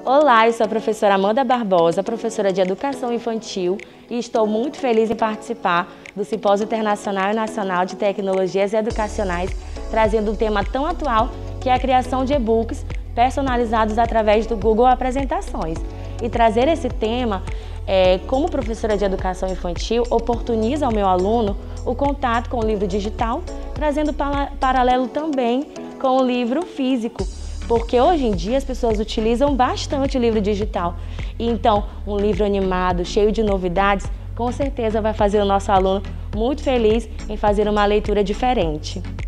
Olá, eu sou a professora Amanda Barbosa, professora de Educação Infantil, e estou muito feliz em participar do Simpósio Internacional e Nacional de Tecnologias Educacionais, trazendo um tema tão atual que é a criação de e-books personalizados através do Google Apresentações. E trazer esse tema, como professora de Educação Infantil, oportuniza ao meu aluno o contato com o livro digital, trazendo paralelo também com o livro físico. Porque hoje em dia as pessoas utilizam bastante o livro digital. E então, um livro animado, cheio de novidades, com certeza vai fazer o nosso aluno muito feliz em fazer uma leitura diferente.